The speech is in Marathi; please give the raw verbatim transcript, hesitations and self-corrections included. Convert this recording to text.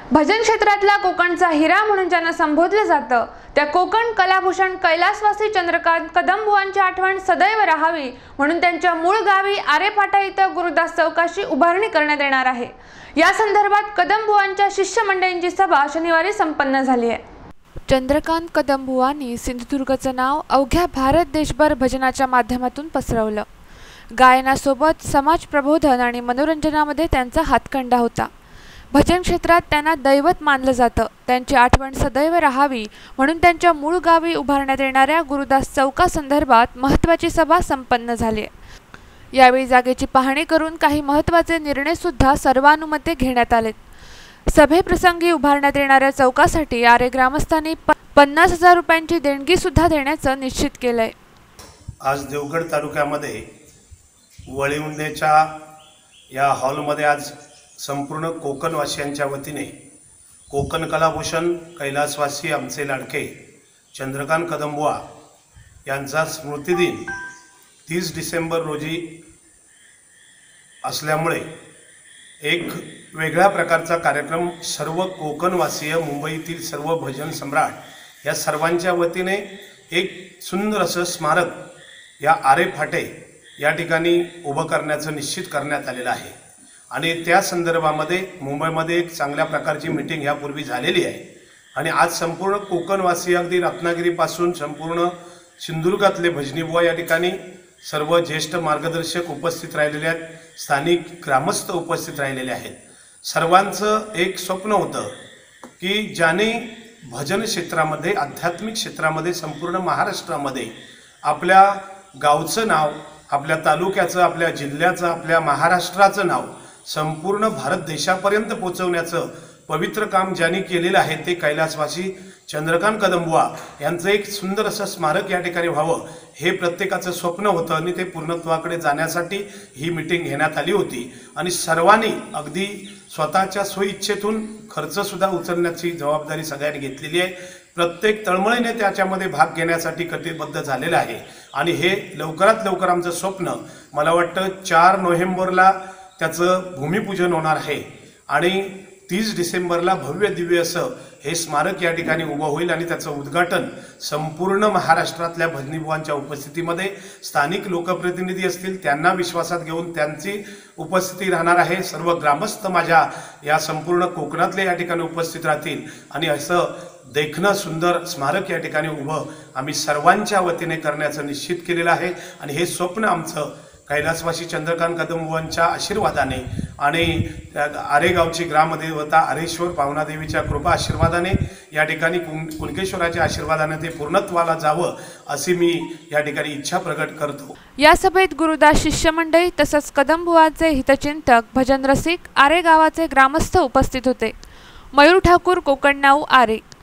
भजन क्षेत्रातला कोकणचा हिरा म्हणून ज्यांना संबोधलं जातं त्या कोकण कलाभूषण कैलासवासी चंद्रकांत कदमबुवांची आठवण सदैव राहावी म्हणून त्यांच्या मूळ गावी आरेफाटा इथं गुरुदास चौकाशी उभारणी करण्यात येणार आहे। या संदर्भात कदमबुवांच्या शिष्यमंडळींची सभा शनिवारी संपन्न झाली आहे। चंद्रकांत कदमबुवांनी सिंधुदुर्गचं नाव अवघ्या भारत देशभर भजनाच्या माध्यमातून पसरवलं। गायनासोबत समाज प्रबोधन आणि मनोरंजनामध्ये त्यांचा हातखंडा होता। भजन क्षेत्रात त्यांना दैवत मानलं जातं। त्यांची आठवण सदैव राहावी म्हणून त्यांच्या मूळ गावी उभारण्यात येणाऱ्या गुरुदास चौकासंदर्भात महत्त्वाची सभा संपन्न झाली आहे। यावेळी जागेची पाहणी करून काही महत्त्वाचे निर्णय सुद्धा सर्वानुमते घेण्यात आलेत। सभेप्रसंगी उभारण्यात येणाऱ्या चौकासाठी आरे ग्रामस्थांनी पन्नास हजार रुपयांची देणगी सुद्धा देण्याचं निश्चित केलंय। आज देवगड तालुक्यामध्ये वळीवंडेच्या या हॉलमध्ये आज संपूर्ण कोकणवासियांच्या वतीने कोकण कलाभूषण कैलासवासी आमचे लाडके चंद्रकांत कदमबुवा यांचा स्मृतिदिन तीस डिसेंबर रोजी असल्यामुळे एक वेगळ्या प्रकारचा कार्यक्रम सर्व कोकणवासीय मुंबईतील सर्व भजन सम्राट या सर्वांच्या वतीने एक सुंदर असं स्मारक या आरे फाटे या ठिकाणी उभं करण्याचं निश्चित करण्यात आलेलं आहे। आणि त्या संदर्भामध्ये मुंबईमध्ये एक चांगल्या प्रकारची मीटिंग यापूर्वी झालेली आहे आणि आज संपूर्ण कोकणवासी अगदी रत्नागिरीपासून संपूर्ण सिंधुदुर्गातले भजनीबुवा या ठिकाणी सर्व ज्येष्ठ मार्गदर्शक उपस्थित राहिलेले आहेत, स्थानिक ग्रामस्थ उपस्थित राहिलेले आहेत। सर्वांचं एक स्वप्न होतं की ज्याने भजन क्षेत्रामध्ये आध्यात्मिक क्षेत्रामध्ये संपूर्ण महाराष्ट्रामध्ये आपल्या गावचं नाव, आपल्या तालुक्याचं, आपल्या जिल्ह्याचं, आपल्या महाराष्ट्राचं नाव संपूर्ण भारत देशापर्यंत पोहोचवण्याचं पवित्र काम ज्यांनी केलेलं आहे ते कैलासवासी चंद्रकांत कदमबुवा यांचं एक सुंदर असं स्मारक या ठिकाणी व्हावं हे प्रत्येकाचं स्वप्न होतं आणि ते पूर्णत्वाकडे जाण्यासाठी ही मीटिंग घेण्यात आली होती। आणि सर्वांनी अगदी स्वतःच्या स्वइच्छेतून खर्चसुद्धा उचलण्याची जबाबदारी सगळ्यांनी घेतलेली आहे। प्रत्येक तळमळीने त्याच्यामध्ये भाग घेण्यासाठी कटिबद्ध झालेला आहे आणि हे लवकरात लवकर आमचं स्वप्न मला वाटतं चार नोव्हेंबरला त्याचं भूमिपूजन होणार आहे आणि तीस डिसेंबरला भव्य दिव्य असं हे स्मारक या ठिकाणी उभं होईल आणि त्याचं उद्घाटन संपूर्ण महाराष्ट्रातल्या भजनीबुवांच्या उपस्थितीमध्ये स्थानिक लोकप्रतिनिधी असतील त्यांना विश्वासात घेऊन त्यांची उपस्थिती राहणार आहे। सर्व ग्रामस्थ माझ्या या संपूर्ण कोकणातले या ठिकाणी उपस्थित राहतील आणि असं देखणं सुंदर स्मारक या ठिकाणी उभं आम्ही सर्वांच्या वतीने करण्याचं निश्चित केलेलं आहे आणि हे स्वप्न आमचं कैलासवासी चंद्रकांत कदमबुवांच्या आशीर्वादाने आणि आरेगावची ग्रामदेवता आरेश्वर पावनादेवीच्या कृपा आशीर्वादाने या ठिकाणी कुणकेश्वराच्या आशीर्वादाने ते पूर्णत्वाला जावं अशी मी या ठिकाणी इच्छा प्रकट करतो। या सभेत गुरुदास शिष्यमंडळी तसंच कदमबुवांचे हितचिंतक भजन रसिक आरे गावाचे ग्रामस्थ उपस्थित होते। मयूर ठाकूर, कोकण नाऊ, आरे।